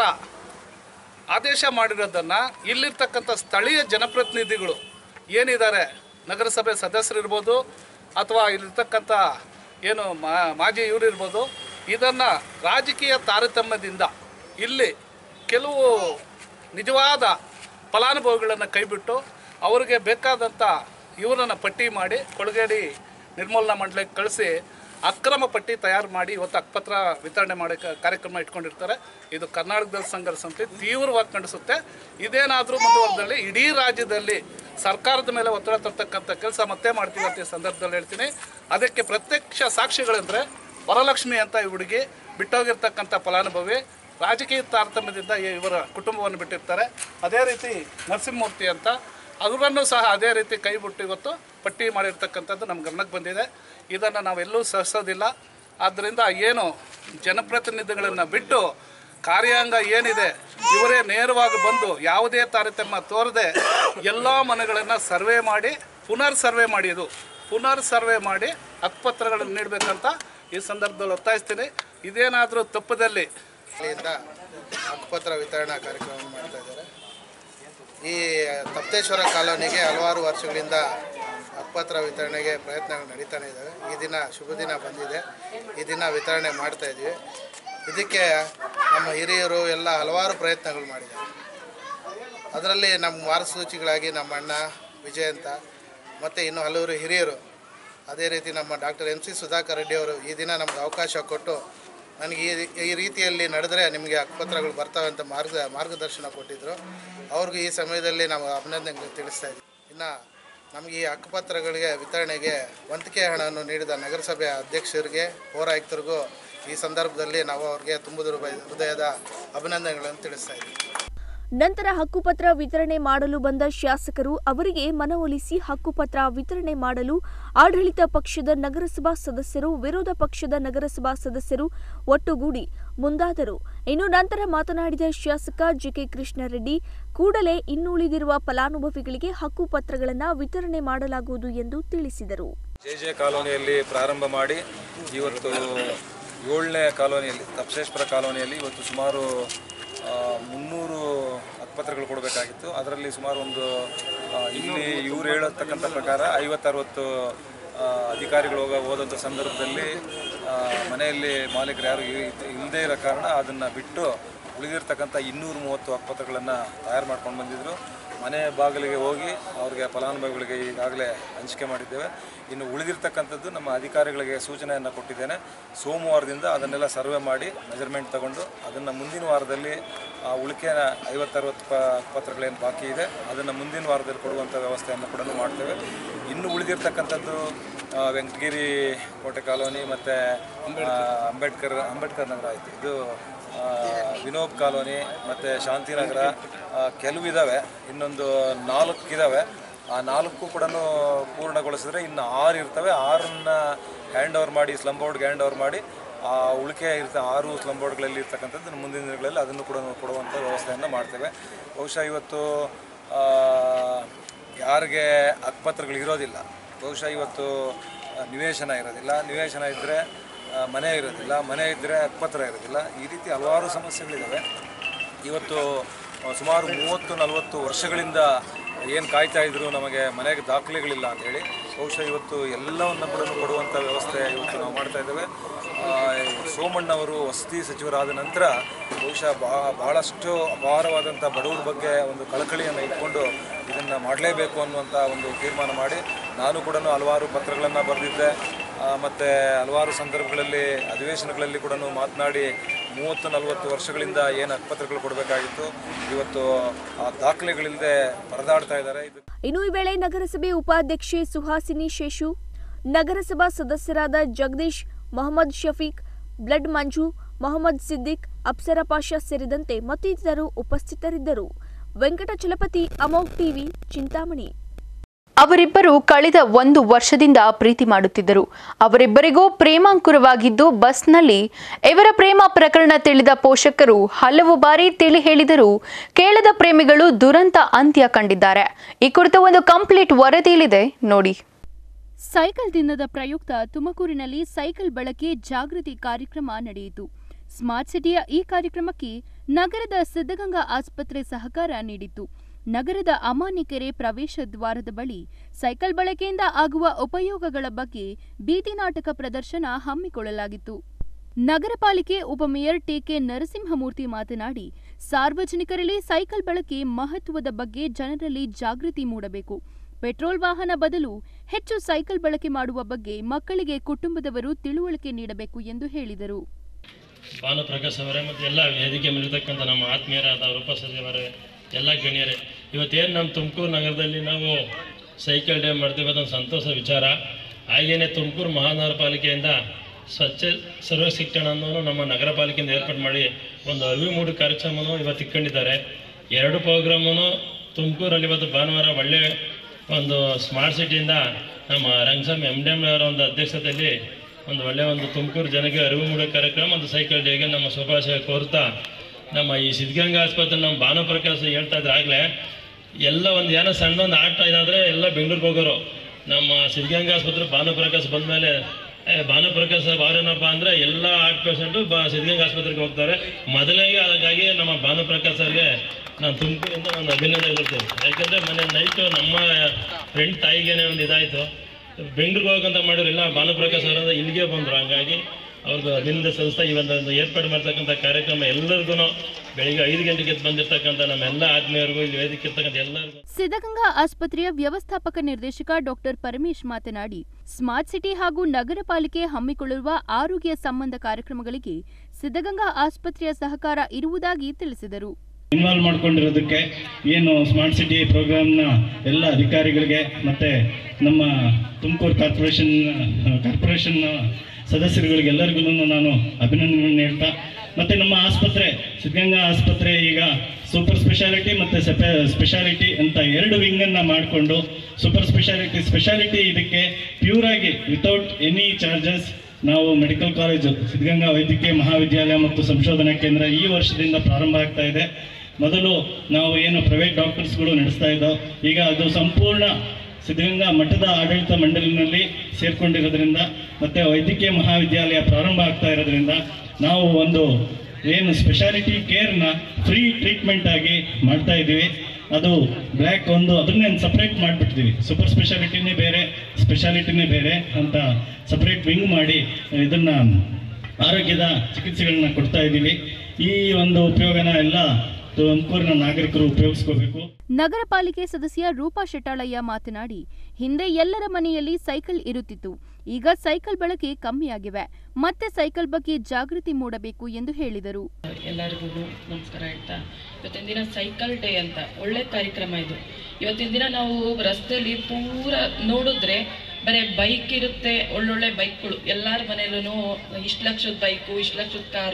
ಆದೇಶ ಮಾಡಿರೋದನ್ನು ಇಲ್ಲಿರ್ತಕ್ಕಂಥ ಸ್ಥಳೀಯ ಜನಪ್ರತಿನಿಧಿಗಳು ಏನಿದ್ದಾರೆ, ನಗರಸಭೆ ಸದಸ್ಯರಿರ್ಬೋದು ಅಥವಾ ಇಲ್ಲಿರ್ತಕ್ಕಂಥ ಏನು ಮಾಜಿ ಇವರು ಇರ್ಬೋದು, ಇದನ್ನು ರಾಜಕೀಯ ತಾರತಮ್ಯದಿಂದ ಇಲ್ಲಿ ಕೆಲವು ನಿಜವಾದ ಫಲಾನುಭವಿಗಳನ್ನು ಕೈಬಿಟ್ಟು ಅವರಿಗೆ ಬೇಕಾದಂಥ ಇವರನ್ನು ಪಟ್ಟಿ ಮಾಡಿ ಕೊಳಗೇರಿ ನಿರ್ಮೂಲನಾ ಮಂಡಳಿಗೆ ಕಳಿಸಿ ಅಕ್ರಮ ಪಟ್ಟಿ ತಯಾರು ಮಾಡಿ ಇವತ್ತು ಹಕ್ಕುಪತ್ರ ವಿತರಣೆ ಮಾಡೋ ಕಾರ್ಯಕ್ರಮ ಇಟ್ಕೊಂಡಿರ್ತಾರೆ. ಇದು ಕರ್ನಾಟಕ ದಲಿತ ಸಂಘರ್ಷ ಸಮಿತಿ ತೀವ್ರವಾಗಿ ಖಂಡಿಸುತ್ತೆ. ಇದೇನಾದರೂ ಮುಂದುವರೆದಲ್ಲಿ ಇಡೀ ರಾಜ್ಯದಲ್ಲಿ ಸರ್ಕಾರದ ಮೇಲೆ ಒತ್ತಡ ತರ್ತಕ್ಕಂಥ ಕೆಲಸ ಮತ್ತೆ ಮಾಡ್ತೀವಿ ಅಂತ ಈ ಸಂದರ್ಭದಲ್ಲಿ ಹೇಳ್ತೀನಿ. ಅದಕ್ಕೆ ಪ್ರತ್ಯಕ್ಷ ಸಾಕ್ಷಿಗಳಂದರೆ ವರಲಕ್ಷ್ಮಿ ಅಂತ ಈ ಹುಡುಗಿ ಬಿಟ್ಟೋಗಿರ್ತಕ್ಕಂಥ ಫಲಾನುಭವಿ ರಾಜಕೀಯ ತಾರತಮ್ಯದಿಂದ ಇವರ ಕುಟುಂಬವನ್ನು ಬಿಟ್ಟಿರ್ತಾರೆ. ಅದೇ ರೀತಿ ನರಸಿಂಹಮೂರ್ತಿ ಅಂತ ಅವರನ್ನು ಸಹ ಅದೇ ರೀತಿ ಕೈ ಬಿಟ್ಟು ಇವತ್ತು ಪಟ್ಟಿ ಮಾಡಿರ್ತಕ್ಕಂಥದ್ದು ನಮ್ಮ ಗಮನಕ್ಕೆ ಬಂದಿದೆ. ಇದನ್ನು ನಾವೆಲ್ಲೂ ಸಹಿಸೋದಿಲ್ಲ. ಆದ್ದರಿಂದ ಏನು ಜನಪ್ರತಿನಿಧಿಗಳನ್ನು ಬಿಟ್ಟು ಕಾರ್ಯಾಂಗ ಏನಿದೆ ಇವರೇ ನೇರವಾಗಿ ಬಂದು ಯಾವುದೇ ತಾರತಮ್ಯ ತೋರದೆ ಎಲ್ಲ ಮನೆಗಳನ್ನು ಸರ್ವೆ ಮಾಡಿ ಪುನರ್ ಸರ್ವೆ ಮಾಡಿ ಇದು ಪುನರ್ ಸರ್ವೆ ಮಾಡಿ ಹಕ್ಕುಪತ್ರಗಳನ್ನು ನೀಡಬೇಕಂತ ಈ ಸಂದರ್ಭದಲ್ಲಿ ಒತ್ತಾಯಿಸ್ತೀನಿ. ಇದೇನಾದರೂ ತಪ್ಪದಲ್ಲಿ ಹಕ್ಕುಪತ್ರ ವಿತರಣಾ ಕಾರ್ಯಕ್ರಮ ಮಾಡ್ತಾ ಇದ್ದಾರೆ. ಈ ತಪ್ತೇಶ್ವರ ಕಾಲೋನಿಗೆ ಹಲವಾರು ವರ್ಷಗಳಿಂದ ಹಕ್ಕುಪತ್ರ ವಿತರಣೆಗೆ ಪ್ರಯತ್ನಗಳು ನಡೀತಾನೆ ಇದ್ದಾವೆ. ಈ ದಿನ ಶುಭ ದಿನ ಬಂದಿದೆ. ಈ ದಿನ ವಿತರಣೆ ಮಾಡ್ತಾ ಇದ್ದೀವಿ. ಇದಕ್ಕೆ ನಮ್ಮ ಹಿರಿಯರು ಎಲ್ಲ ಹಲವಾರು ಪ್ರಯತ್ನಗಳು ಮಾಡಿದ್ದಾರೆ. ಅದರಲ್ಲಿ ನಮ್ಮ ಮಾರ್ಗಸೂಚಿಗಳಾಗಿ ನಮ್ಮ ಅಣ್ಣ ವಿಜಯ್ ಅಂತ ಮತ್ತು ಇನ್ನು ಹಲವರು ಹಿರಿಯರು, ಅದೇ ರೀತಿ ನಮ್ಮ doctor M C Sudhakar Reddy ಅವರು ಈ ದಿನ ನಮ್ಗೆ ಅವಕಾಶ ಕೊಟ್ಟು ನನಗೆ ಈ ಈ ರೀತಿಯಲ್ಲಿ ನಡೆದರೆ ನಿಮಗೆ ಹಕ್ಕುಪತ್ರಗಳು ಬರ್ತವೆ ಅಂತ ಮಾರ್ಗ ಮಾರ್ಗದರ್ಶನ ಕೊಟ್ಟಿದ್ದರು. ಅವ್ರಿಗೂ ಈ ಸಮಯದಲ್ಲಿ ನಾವು ಅಭಿನಂದನೆ ತಿಳಿಸ್ತಾ ಇದ್ದೀವಿ. ಇನ್ನು ನಮಗೆ ಈ ಹಕ್ಕುಪತ್ರಗಳಿಗೆ ವಿತರಣೆಗೆ ವಂತಿಕೆ ಹಣವನ್ನು ನೀಡಿದ ನಗರಸಭೆ ಅಧ್ಯಕ್ಷರಿಗೆ, ಪೌರಾಯುಕ್ತರಿಗೂ ಈ ಸಂದರ್ಭದಲ್ಲಿ ನಾವು ಅವ್ರಿಗೆ ತುಂಬುದು ಹೃದಯದ ಅಭಿನಂದನೆಗಳನ್ನು ತಿಳಿಸ್ತಾ ಇದ್ದೀವಿ. ನಂತರ ಹಕ್ಕುಪತ್ರ ವಿತರಣೆ ಮಾಡಲು ಬಂದ ಶಾಸಕರು ಅವರಿಗೆ ಮನವೊಲಿಸಿ ಹಕ್ಕುಪತ್ರ ವಿತರಣೆ ಮಾಡಲು ಆಡಳಿತ ಪಕ್ಷದ ನಗರಸಭಾ ಸದಸ್ಯರು, ವಿರೋಧ ಪಕ್ಷದ ನಗರಸಭಾ ಸದಸ್ಯರು ಒಟ್ಟುಗೂಡಿ ಮುಂದಾದರು. ಇನ್ನು ನಂತರ ಮಾತನಾಡಿದ ಶಾಸಕ ಜಿಕೆ ಕೃಷ್ಣಾರೆಡ್ಡಿ, ಕೂಡಲೇ ಇನ್ನುಳಿದಿರುವ ಫಲಾನುಭವಿಗಳಿಗೆ ಹಕ್ಕುಪತ್ರಗಳನ್ನು ವಿತರಣೆ ಮಾಡಲಾಗುವುದು ಎಂದು ತಿಳಿಸಿದರು. ಜೆಜೆ ಕಾಲೋನಿಯಲ್ಲಿ ಪ್ರಾರಂಭ ಮಾಡಿ ಇವತ್ತು ಏಳನೇ ಕಾಲೋನಿಯಲ್ಲಿ ತಪಸೇಶ್ವರ ಕಾಲೋನಿಯಲ್ಲಿ ಇವತ್ತು ಸುಮಾರು ಮುನ್ನೂರು ಹಕ್ಕುಪತ್ರಗಳು ಕೊಡಬೇಕಾಗಿತ್ತು. ಅದರಲ್ಲಿ ಸುಮಾರು ಒಂದು ಇಲ್ಲಿ ಇವರು ಹೇಳತಕ್ಕಂಥ ಪ್ರಕಾರ ಐವತ್ತರವತ್ತು ಅಧಿಕಾರಿಗಳು ಹೋಗ ಹೋದಂಥ ಸಂದರ್ಭದಲ್ಲಿ ಮನೆಯಲ್ಲಿ ಮಾಲೀಕರು ಯಾರು ಇಲ್ಲದೇ ಇರೋ ಕಾರಣ ಅದನ್ನು ಬಿಟ್ಟು ಉಳಿದಿರ್ತಕ್ಕಂಥ ಇನ್ನೂರ ಮೂವತ್ತು ಹಕ್ಕುಪತ್ರಗಳನ್ನು ತಯಾರು ಮಾಡ್ಕೊಂಡು ಬಂದಿದ್ದರು. ಮನೆ ಬಾಗಿಲಿಗೆ ಹೋಗಿ ಅವ್ರಿಗೆ ಫಲಾನುಭವಿಗಳಿಗೆ ಈಗಾಗಲೇ ಹಂಚಿಕೆ ಮಾಡಿದ್ದೇವೆ. ಇನ್ನು ಉಳಿದಿರ್ತಕ್ಕಂಥದ್ದು ನಮ್ಮ ಅಧಿಕಾರಿಗಳಿಗೆ ಸೂಚನೆಯನ್ನು ಕೊಟ್ಟಿದ್ದೇನೆ. ಸೋಮವಾರದಿಂದ ಅದನ್ನೆಲ್ಲ ಸರ್ವೆ ಮಾಡಿ ಮೆಜರ್ಮೆಂಟ್ ತಗೊಂಡು ಅದನ್ನು ಮುಂದಿನ ವಾರದಲ್ಲಿ ಉಳಿಕೆಯ ಐವತ್ತರವತ್ತು ಪ ಪತ್ರಗಳೇನು ಬಾಕಿ ಇದೆ ಅದನ್ನು ಮುಂದಿನ ವಾರದಲ್ಲಿ ಕೊಡುವಂಥ ವ್ಯವಸ್ಥೆಯನ್ನು ಕೂಡ ಮಾಡ್ತೇವೆ. ಇನ್ನು ಉಳಿದಿರ್ತಕ್ಕಂಥದ್ದು ವೆಂಕಟಗಿರಿ ಕೋಟೆ ಕಾಲೋನಿ ಮತ್ತು ಅಂಬೇಡ್ಕರ್ ಅಂಬೇಡ್ಕರ್ ನಗರ ಆಯಿತು. ಇದು ವಿನೋಬ್ ಕಾಲೋನಿ ಮತ್ತು ಶಾಂತಿನಗರ ಕೆಲವಿದ್ದಾವೆ, ಇನ್ನೊಂದು ನಾಲ್ಕು ಇದ್ದಾವೆ. ಆ ನಾಲ್ಕು ಕೂಡ ಪೂರ್ಣಗೊಳಿಸಿದ್ರೆ ಇನ್ನು ಆರು ಇರ್ತವೆ. ಆರನ್ನು ಹ್ಯಾಂಡ್ ಓವರ್ ಮಾಡಿ ಸ್ಲಮ್ ಬೋರ್ಡ್ಗೆ ಹ್ಯಾಂಡ್ ಓವರ್ ಮಾಡಿ ಆ ಉಳಿಕೆ ಇರ್ತ ಆರು ಸ್ಲಮ್ ಬೋರ್ಡ್ಗಳಲ್ಲಿ ಇರ್ತಕ್ಕಂಥದ್ದು ಮುಂದಿನ ದಿನಗಳಲ್ಲಿ ಅದನ್ನು ಕೂಡ ಕೊಡುವಂಥ ವ್ಯವಸ್ಥೆಯನ್ನು ಮಾಡ್ತೇವೆ. ಬಹುಶಃ ಇವತ್ತು ಯಾರಿಗೆ ಹಕ್ಕುಪತ್ರಗಳು ಇರೋದಿಲ್ಲ, ಬಹುಶಃ ಇವತ್ತು ನಿವೇಶನ ಇರೋದಿಲ್ಲ, ನಿವೇಶನ ಇದ್ದರೆ ಮನೆ ಇರೋದಿಲ್ಲ, ಮನೆ ಇದ್ದರೆ ಹಕ್ಕುಪತ್ರ ಇರೋದಿಲ್ಲ, ಈ ರೀತಿ ಹಲವಾರು ಸಮಸ್ಯೆಗಳಿದ್ದಾವೆ. ಇವತ್ತು ಸುಮಾರು ಮೂವತ್ತು ನಲವತ್ತು ವರ್ಷಗಳಿಂದ ಏನು ಕಾಯ್ತಾ ಇದ್ರು ನಮಗೆ ಮನೆಗೆ ದಾಖಲೆಗಳಿಲ್ಲ ಅಂಥೇಳಿ, ಬಹುಶಃ ಇವತ್ತು ಎಲ್ಲವನ್ನು ಕೂಡ ಕೊಡುವಂಥ ವ್ಯವಸ್ಥೆ ಇವತ್ತು ನಾವು ಮಾಡ್ತಾ ಇದ್ದೇವೆ. ಸೋಮಣ್ಣವರು ವಸತಿ ಸಚಿವರಾದ ನಂತರ ಬಹುಶಃ ಭಾಳಷ್ಟು ಅಪಾರವಾದಂಥ ಬಡವರ ಬಗ್ಗೆ ಒಂದು ಕಳಕಳಿಯನ್ನು ಇಟ್ಕೊಂಡು ಇದನ್ನು ಮಾಡಲೇಬೇಕು ಅನ್ನುವಂಥ ಒಂದು ತೀರ್ಮಾನ ಮಾಡಿ ನಾನು ಕೂಡ ಹಲವಾರು ಪತ್ರಗಳನ್ನು ಬರೆದಿದ್ದೆ. ಮತ್ತು ಹಲವಾರು ಸಂದರ್ಭಗಳಲ್ಲಿ ಅಧಿವೇಶನಗಳಲ್ಲಿ ಕೂಡ ಮಾತನಾಡಿ ಮೂವತ್ತು ನಲವತ್ತು ವರ್ಷಗಳಿಂದ ಏನು ಹಕ್ಕುಪತ್ರಗಳು ಕೊಡಬೇಕಾಗಿತ್ತು ಇವತ್ತು ಆ ದಾಖಲೆಗಳಿಲ್ಲದೆ ಪರದಾಡ್ತಾ ಇದ್ದಾರೆ. ಇನ್ನು ಈ ವೇಳೆ ನಗರಸಭೆ ಉಪಾಧ್ಯಕ್ಷೆ ಸುಹಾಸಿನಿ ಶೇಷು, ನಗರಸಭಾ ಸದಸ್ಯರಾದ ಜಗದೀಶ್, ಮೊಹಮ್ಮದ್ ಶಫೀಕ್, ಬ್ಲಡ್ ಮಂಜು, ಮೊಹಮ್ಮದ್ ಸಿದ್ದಿಕ್, ಅಪ್ಸರ ಪಾಷಾ ಸೇರಿದಂತೆ ಮತ್ತಿತರರು ಉಪಸ್ಥಿತರಿದ್ದರು. ವೆಂಕಟಚಲಪತಿ, ಅಮೋಘ್ ಟಿವಿ, ಚಿಂತಾಮಣಿ. ಅವರಿಬ್ಬರು ಕಳೆದ ಒಂದು ವರ್ಷದಿಂದ ಪ್ರೀತಿ ಮಾಡುತ್ತಿದ್ದರು. ಅವರಿಬ್ಬರಿಗೂ ಪ್ರೇಮಾಂಕುರವಾಗಿದ್ದು ಬಸ್ನಲ್ಲಿ ಇವರ ಪ್ರೇಮ ಪ್ರಕರಣ ತಿಳಿದ ಪೋಷಕರು ಹಲವು ಬಾರಿ ತಿಳಿ ಹೇಳಿದರೂ ಕೇಳದ ಪ್ರೇಮಿಗಳು ದುರಂತ ಅಂತ್ಯ ಕಂಡಿದ್ದಾರೆ. ಈ ಕುರಿತು ಒಂದು ಕಂಪ್ಲೀಟ್ ವರದಿಯಿದೆ ನೋಡಿ. ಸೈಕಲ್ ದಿನದ ಪ್ರಯುಕ್ತ ತುಮಕೂರಿನಲ್ಲಿ ಸೈಕಲ್ ಬಳಕೆ ಜಾಗೃತಿ ಕಾರ್ಯಕ್ರಮ ನಡೆಯಿತು. ಸ್ಮಾರ್ಟ್ ಸಿಟಿಯ ಈ ಕಾರ್ಯಕ್ರಮಕ್ಕೆ ನಗರದ ಸಿದ್ಧಗಂಗಾ ಆಸ್ಪತ್ರೆ ಸಹಕಾರ ನೀಡಿತ್ತು. ನಗರದ ಅಮಾನಿಕೆರೆ ಪ್ರವೇಶ ದ್ವಾರದ ಬಳಿ ಸೈಕಲ್ ಬಳಕೆಯಿಂದ ಆಗುವ ಉಪಯೋಗಗಳ ಬಗ್ಗೆ ಬೀದಿ ನಾಟಕ ಪ್ರದರ್ಶನ ಹಮ್ಮಿಕೊಳ್ಳಲಾಗಿತ್ತು. ನಗರ ಪಾಲಿಕೆ ಉಪಮೇಯರ್ ಟಿಕೆ ನರಸಿಂಹಮೂರ್ತಿ ಮಾತನಾಡಿ, ಸಾರ್ವಜನಿಕರಲ್ಲಿ ಸೈಕಲ್ ಬಳಕೆ ಮಹತ್ವದ ಬಗ್ಗೆ ಜನರಲ್ಲಿ ಜಾಗೃತಿ ಮೂಡಬೇಕು. ಪೆಟ್ರೋಲ್ ವಾಹನ ಬದಲು ಹೆಚ್ಚು ಸೈಕಲ್ ಬಳಕೆ ಮಾಡುವ ಬಗ್ಗೆ ಮಕ್ಕಳಿಗೆ ಕುಟುಂಬದವರು ತಿಳುವಳಿಕೆ ನೀಡಬೇಕು ಎಂದು ಹೇಳಿದರು. ಭಾನುಪ್ರಕಾಶ್ ಅವರೇ ಮತ್ತು ಎಲ್ಲ ವೇದಿಕೆ ಮೇಲಿರ್ತಕ್ಕಂಥ ನಮ್ಮ ಆತ್ಮೀಯರಾದ ರೂಪ ಸಚಿವರೇ, ಎಲ್ಲ ಗಣ್ಯರೇ, ಇವತ್ತೇನು ನಮ್ಮ ತುಮಕೂರು ನಗರದಲ್ಲಿ ನಾವು ಸೈಕಲ್ ಡೇ ಮಾಡ್ತೀವಿ ಅದೊಂದು ಸಂತೋಷ ವಿಚಾರ. ಹಾಗೆಯೇ ತುಮಕೂರು ಮಹಾನಗರ ಪಾಲಿಕೆಯಿಂದ ಸ್ವಚ್ಛ ಸರ್ವ ಶಿಕ್ಷಣ ಅನ್ನೋನು ನಮ್ಮ ನಗರ ಪಾಲಿಕೆಯಿಂದ ಏರ್ಪಾಡು ಮಾಡಿ ಒಂದು ಅರಿವು ಮೂಡು ಕಾರ್ಯಕ್ರಮವನ್ನು ಇವತ್ತು ಇಟ್ಕೊಂಡಿದ್ದಾರೆ. ಎರಡು ಪ್ರೋಗ್ರಾಮನ್ನು ತುಮಕೂರಲ್ಲಿ ಇವತ್ತು ಭಾನುವಾರ ಒಳ್ಳೆ ಒಂದು ಸ್ಮಾರ್ಟ್ ಸಿಟಿಯಿಂದ ನಮ್ಮ ರಂಗಸ್ವಾಮಿ ಎಮ್ ಡಿ ಎಮ್ ಅವರ ಒಂದು ಅಧ್ಯಕ್ಷತೆಯಲ್ಲಿ ಒಂದು ಒಳ್ಳೆಯ ಒಂದು ತುಮಕೂರು ಜನಕ್ಕೆ ಅರಿವು ಮೂಡೋ ಕಾರ್ಯಕ್ರಮ ಒಂದು ಸೈಕಲ್ ಡೇಗೆ ನಮ್ಮ ಶುಭಾಶಯ ಕೋರ್ತಾ, ನಮ್ಮ ಈ ಸಿದ್ಧಗಂಗಾ ಆಸ್ಪತ್ರೆ ನಮ್ಮ ಭಾನುಪ್ರಕಾಶ್ ಹೇಳ್ತಾ ಇದ್ರೆ ಆಗಲೇ ಎಲ್ಲ ಒಂದು ಏನೋ ಸಣ್ಣದೊಂದು ಆಟ ಇದಾದರೆ ಎಲ್ಲ ಬೆಂಗಳೂರಿಗೆ ಹೋಗೋರು. ನಮ್ಮ ಸಿದ್ಧಗಂಗಾ ಆಸ್ಪತ್ರೆ ಭಾನುಪ್ರಕಾಶ್ ಬಂದ ಮೇಲೆ ಭಾನುಪ್ರಕಾಶ್ ಅವರೇನಪ್ಪ ಅಂದರೆ ಎಲ್ಲ ಹಾರ್ಟ್ ಪೇಷಂಟು ಬಾ ಸಿದ್ಧಗಂಗಾ ಆಸ್ಪತ್ರೆಗೆ ಹೋಗ್ತಾರೆ. ಮೊದಲಿಗೆ ಹಾಗಾಗಿ ನಮ್ಮ ಭಾನುಪ್ರಕಾಶ್ ಅವ್ರಿಗೆ ನಾನು ತುಮಕೂರಿಂದ ನಾನು ಅಭಿನಂದನೆ ಕೊಡ್ತೇನೆ. ಯಾಕಂದರೆ ಮನೆ ನೈಟು ನಮ್ಮ ಫ್ರೆಂಡ್ ತಾಯಿಗೇನೆ ಒಂದು ಇದಾಯಿತು, ಬೆಂಗಳೂರಿಗೆ ಹೋಗಂತ ಮಾಡಿದ್ರು, ಇಲ್ಲ ಭಾನುಪ್ರಕಾಶ್ ಅವರಿಂದ ಇಲ್ಲಿಗೆ ಬಂದರು. ಹಂಗಾಗಿ ಅವ್ರಿಗೆ ಅಭಿನಂದನೆ ಸಲ್ಲಿಸ್ತಾ ಈ ಒಂದು ಏರ್ಪಾಡು ಮಾಡ್ತಕ್ಕಂಥ ಕಾರ್ಯಕ್ರಮ ಎಲ್ಲರಿಗೂ ಬೆಳಿಗ್ಗೆ ಐದು ಗಂಟೆಗೆ ಬಂದಿರತಕ್ಕಂಥ ನಮ್ಮೆಲ್ಲ ಆತ್ಮೀಯರಿಗೂ ಇಲ್ಲಿ ವೇದಿಕೆ ಇರ್ತಕ್ಕಂಥ ಎಲ್ಲರಿಗೂ. ಸಿದ್ಧಗಂಗಾ ಆಸ್ಪತ್ರೆಯ ವ್ಯವಸ್ಥಾಪಕ ನಿರ್ದೇಶಕ ಡಾಕ್ಟರ್ ಪರಮೇಶ್ ಮಾತನಾಡಿ, ಸ್ಮಾರ್ಟ್ ಸಿಟಿ ಹಾಗೂ ನಗರ ಪಾಲಿಕೆ ಹಮ್ಮಿಕೊಳ್ಳುವ ಆರೋಗ್ಯ ಸಂಬಂಧ ಕಾರ್ಯಕ್ರಮಗಳಿಗೆ ಸಿದ್ಧಗಂಗಾ ಆಸ್ಪತ್ರೆಯ ಸಹಕಾರ ಇರುವುದಾಗಿ ತಿಳಿಸಿದರು. ಇನ್ವಾಲ್ವ್ ಮಾಡ್ಕೊಂಡಿರೋದಕ್ಕೆ ಏನು ಸ್ಮಾರ್ಟ್ ಸಿಟಿ ಪ್ರೋಗ್ರಾಮ್ನ ಎಲ್ಲ ಅಧಿಕಾರಿಗಳಿಗೆ ಮತ್ತು ನಮ್ಮ ತುಮಕೂರು ಕಾರ್ಪೊರೇಷನ್ ಕಾರ್ಪೊರೇಷನ್ ಸದಸ್ಯರುಗಳಿಗೆ ಎಲ್ಲರಿಗೂ ನಾನು ಅಭಿನಂದನೆ ಹೇಳ್ತಾ, ಮತ್ತು ನಮ್ಮ ಆಸ್ಪತ್ರೆ ಸಿದ್ಧಗಂಗಾ ಆಸ್ಪತ್ರೆ ಈಗ ಸೂಪರ್ ಸ್ಪೆಷಾಲಿಟಿ ಮತ್ತು ಸೆಪೆ ಸ್ಪೆಷಾಲಿಟಿ ಅಂತ ಎರಡು ವಿಂಗನ್ನು ಮಾಡಿಕೊಂಡು ಸೂಪರ್ ಸ್ಪೆಷಾಲಿಟಿ ಸ್ಪೆಷಾಲಿಟಿ ಇದಕ್ಕೆ ಪ್ಯೂರಾಗಿ ವಿತೌಟ್ ಎನಿ ಚಾರ್ಜಸ್ ನಾವು ಮೆಡಿಕಲ್ ಕಾಲೇಜು ಸಿದ್ಧಗಂಗಾ ವೈದ್ಯಕೀಯ ಮಹಾವಿದ್ಯಾಲಯ ಮತ್ತು ಸಂಶೋಧನಾ ಕೇಂದ್ರ ಈ ವರ್ಷದಿಂದ ಪ್ರಾರಂಭ ಆಗ್ತಾ ಇದೆ. ಮೊದಲು ನಾವು ಏನು ಪ್ರೈವೇಟ್ ಡಾಕ್ಟರ್ಸ್ಗಳು ನಡೆಸ್ತಾ ಇದ್ದೋ, ಈಗ ಅದು ಸಂಪೂರ್ಣ ಸಿದ್ಧಗಂಗಾ ಮಠದ ಆಡಳಿತ ಮಂಡಳಿನಲ್ಲಿ ಸೇರ್ಕೊಂಡಿರೋದ್ರಿಂದ ಮತ್ತು ವೈದ್ಯಕೀಯ ಮಹಾವಿದ್ಯಾಲಯ ಪ್ರಾರಂಭ ಆಗ್ತಾ ಇರೋದ್ರಿಂದ ನಾವು ಒಂದು ಏನು ಸ್ಪೆಷಾಲಿಟಿ ಕೇರ್ನ ಫ್ರೀ ಟ್ರೀಟ್ಮೆಂಟ್ ಆಗಿ ಮಾಡ್ತಾ ಇದ್ದೀವಿ. ಅದು ಬ್ಲ್ಯಾಕ್ ಒಂದು ಅದನ್ನೇ ಸಪ್ರೇಟ್ ಮಾಡಿಬಿಡ್ತೀವಿ. ಸೂಪರ್ ಸ್ಪೆಷಾಲಿಟಿನೇ ಬೇರೆ, ಸ್ಪೆಷಾಲಿಟಿನೇ ಬೇರೆ ಅಂತ ಸಪ್ರೇಟ್ ವಿಂಗ್ ಮಾಡಿ ಇದನ್ನು ಆರೋಗ್ಯದ ಚಿಕಿತ್ಸೆಗಳನ್ನ ಕೊಡ್ತಾ ಇದ್ದೀವಿ. ಈ ಒಂದು ಉಪಯೋಗನ ಎಲ್ಲ ತುಮಕೂರಿನ ನಾಗರಿಕರು ಉಪಯೋಗಿಸ್ಕೋಬೇಕು. ನಗರ ಪಾಲಿಕೆ ಸದಸ್ಯ ರೂಪಾ ಶೆಟ್ಟಾಳಯ್ಯ ಮಾತನಾಡಿ, ಹಿಂದೆ ಎಲ್ಲರ ಮನೆಯಲ್ಲಿ ಸೈಕಲ್ ಇರುತ್ತಿತ್ತು, ಈಗ ಸೈಕಲ್ ಬಳಕೆ ಕಮ್ಮಿಯಾಗಿವೆ, ಮತ್ತೆ ಸೈಕಲ್ ಬಗ್ಗೆ ಜಾಗೃತಿ ಮೂಡಬೇಕು ಎಂದು ಹೇಳಿದರು. ಎಲ್ಲರಿಗೂ ನಮಸ್ಕಾರ ಹೇಳ್ತಾ, ಇವತ್ತಿನ ದಿನ ಸೈಕಲ್ ಡೇ ಅಂತ ಒಳ್ಳೆ ಕಾರ್ಯಕ್ರಮ ಇದು. ಇವತ್ತಿನ ದಿನ ನಾವು ರಸ್ತೆಯಲ್ಲಿ ಪೂರ ನೋಡಿದ್ರೆ ಬರೀ ಬೈಕ್ ಇರುತ್ತೆ, ಒಳ್ಳೊಳ್ಳೆ ಬೈಕ್ಗಳು ಎಲ್ಲರ ಮನೆಯಲ್ಲೂ ಇಷ್ಟು ಲಕ್ಷದ ಬೈಕು, ಇಷ್ಟು ಲಕ್ಷದ ಕಾರು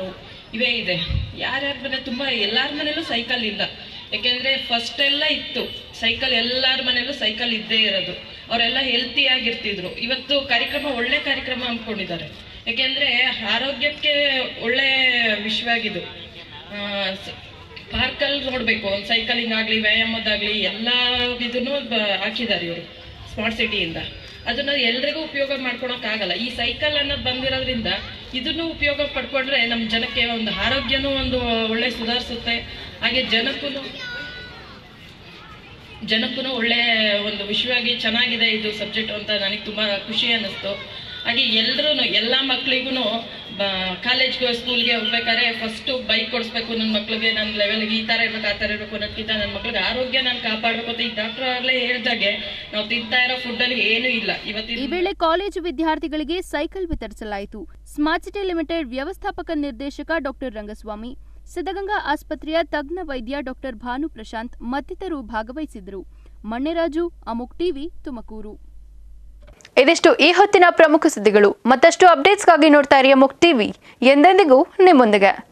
ಇವೇ ಇದೆ. ಯಾರ್ಯಾರ ಮನೆ ತುಂಬ ಎಲ್ಲರ ಮನೇಲೂ ಸೈಕಲ್ ಇಲ್ಲ, ಯಾಕೆಂದರೆ ಫಸ್ಟ್ ಎಲ್ಲ ಇತ್ತು ಸೈಕಲ್, ಎಲ್ಲರ ಮನೇಲೂ ಸೈಕಲ್ ಇದ್ದೇ ಇರೋದು, ಅವರೆಲ್ಲ ಹೆಲ್ತಿಯಾಗಿರ್ತಿದ್ರು. ಇವತ್ತು ಕಾರ್ಯಕ್ರಮ ಒಳ್ಳೆ ಕಾರ್ಯಕ್ರಮ ಹಮ್ಮಿಕೊಂಡಿದ್ದಾರೆ, ಯಾಕೆಂದರೆ ಆರೋಗ್ಯಕ್ಕೆ ಒಳ್ಳೆ ವಿಷಯವಾಗಿದ್ದು. ಪಾರ್ಕಲ್ಲಿ ನೋಡಬೇಕು, ಒಂದು ಸೈಕಲಿಂಗ್ ಆಗಲಿ ವ್ಯಾಯಾಮದಾಗಲಿ ಎಲ್ಲ ಇದನ್ನು ಹಾಕಿದ್ದಾರೆ ಇವರು ಸ್ಮಾರ್ಟ್ ಸಿಟಿಯಿಂದ. ಅದನ್ನು ಎಲ್ರಿಗೂ ಉಪಯೋಗ ಮಾಡ್ಕೊಳಕ್ಕಾಗಲ್ಲ. ಈ ಸೈಕಲ್ ಅನ್ನೋದು ಬಂದಿರೋದ್ರಿಂದ ಇದನ್ನು ಉಪಯೋಗ ಪಡ್ಕೊಂಡ್ರೆ ನಮ್ಮ ಜನಕ್ಕೆ ಒಂದು ಆರೋಗ್ಯನೂ ಒಂದು ಒಳ್ಳೆ ಸುಧಾರಿಸುತ್ತೆ, ಹಾಗೆ ಜನಕ್ಕೂ ಜನಕ್ಕೂ ಒಳ್ಳೆ ಒಂದು ವಿಷಯವಾಗಿ ಚೆನ್ನಾಗಿದೆ ಇದು ಸಬ್ಜೆಕ್ಟ್ ಅಂತ ನನಗೆ ತುಂಬ ಖುಷಿ ಅನ್ನಿಸ್ತು. ಹಾಗೆ ಎಲ್ಲರೂ ಎಲ್ಲ ಮಕ್ಕಳಿಗೂ ಕಾಲೇಜ್ಗೆ ಸ್ಕೂಲ್ಗೆ ಹೋಗ್ಬೇಕಾದ್ರೆ ಫಸ್ಟು ಬೈಕ್ ಕೊಡಿಸ್ಬೇಕು ನನ್ನ ಮಕ್ಳಿಗೆ, ನನ್ನ ಲೆವೆಲ್ಗೆ ಈ ಥರ ಇರಬೇಕು ಆ ಥರ ಇರಬೇಕು ಅನ್ನೋದಕ್ಕಿಂತ ನನ್ನ ಮಕ್ಳಿಗೆ ಆರೋಗ್ಯ ನಾನು ಕಾಪಾಡಬೇಕು ಅಂತ ಈ ಡಾಕ್ಟರ್ ಆಗಲೇ ಹೇಳಿದಾಗೆ ನಾವು ತಿಂತಾ ಇರೋ ಫುಡ್ಡಲ್ಲಿ ಏನೂ ಇಲ್ಲ. ಇವತ್ತು ಈ ವೇಳೆ ಕಾಲೇಜು ವಿದ್ಯಾರ್ಥಿಗಳಿಗೆ ಸೈಕಲ್ ವಿತರಿಸಲಾಯಿತು. ಸ್ಮಾರ್ಟ್ ಸಿಟಿ ಲಿಮಿಟೆಡ್ ವ್ಯವಸ್ಥಾಪಕ ನಿರ್ದೇಶಕ ಡಾಕ್ಟರ್ ರಂಗಸ್ವಾಮಿ, ಸಿದ್ಧಗಂಗಾ ಆಸ್ಪತ್ರೆಯ ತಜ್ಞ ವೈದ್ಯ ಡಾಕ್ಟರ್ ಭಾನು ಪ್ರಶಾಂತ್ ಮತ್ತಿತರರು ಭಾಗವಹಿಸಿದ್ದರು. ಮಣ್ಣೆರಾಜು, ಅಮುಕ್ ಟಿವಿ, ತುಮಕೂರು. ಇದಿಷ್ಟು ಈ ಹೊತ್ತಿನ ಪ್ರಮುಖ ಸುದ್ದಿಗಳು. ಮತ್ತಷ್ಟು ಅಪ್ಡೇಟ್ಸ್ಗಾಗಿ ನೋಡ್ತಾ ಇರಿ ಅಮುಕ್ ಟಿವಿ, ಎಂದೆಂದಿಗೂ ನಿಮ್ಮೊಂದಿಗೆ.